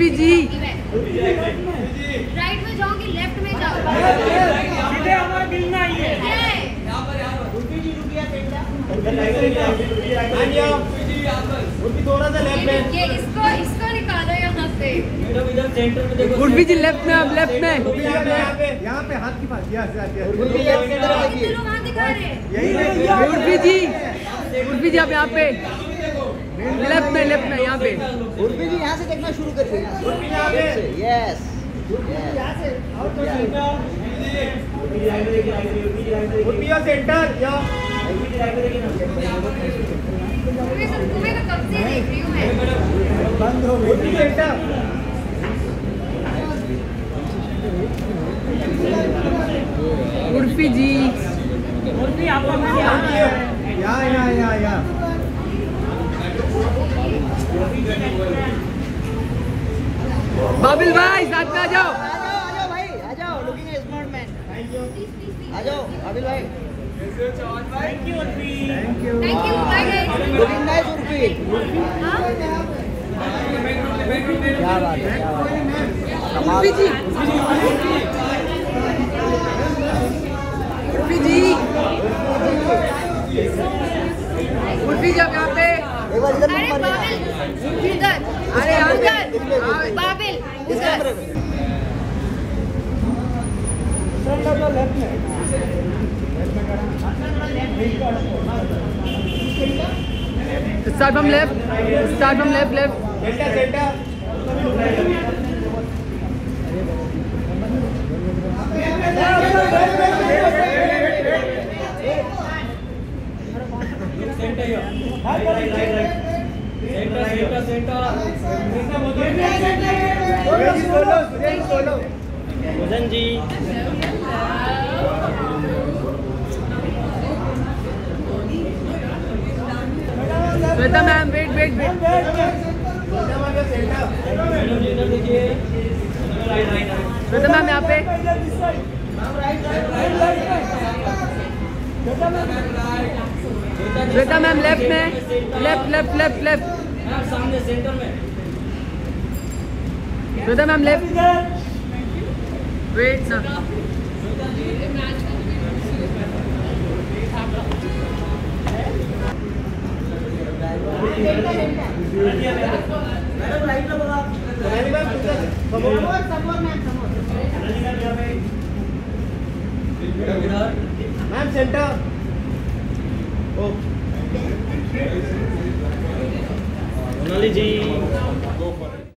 उर्फी जी right में जाओ कि लेफ्ट में जाओ? सीधे हमारा मिलना ही है। यहाँ पर उर्फी जी रुकिए थोड़ा सा लेफ्ट में। ये इसको निकालो यहाँ से। इधर सेंटर में देखो। उर्फी जी लेफ्ट में, आप लेफ्ट में। यहाँ पे हाथ की पास। उर्फी जी कितने लोग वहाँ दिखा रहे हैं? उर्फी जी आप यहाँ पे लेफ्ट में यहाँ पे। उर्फी जी यहाँ से देखना शुरू करिए। उर्फी यहाँ पे। यस उर्फी या सेंटर या तुम्हें तो कब से देख रही हूँ मैं। बंद हो गई। उर्फी सेंटर। उर्फी जी उर्फी आपका या बाबिल भाई साथ में आ जाओ। आ जाओ भाई, आ जाओ। Looking smart man. आ जाओ आबिल भाई। Thank you Urfi. Thank you bye guys. Looking nice Urfi. क्या बात है, क्या बात है। उर्फी जी उर्फी जी आप यहाँ पे। एक बार इधर अरे लुक मारिए। बाबिल इधर। अरे यहाँ पे। उधर बाबिल इस उधर। कैमरे में। Start from left centre centre. Bhajan ji Shweta ma'am wait Shweta ma'am यहाँ पे। श्वेता मैम लेफ्ट में, लेफ्ट सामने सेंटर में। Shweta ma'am left. वेट ना मैम सेंटर। सोनाली जी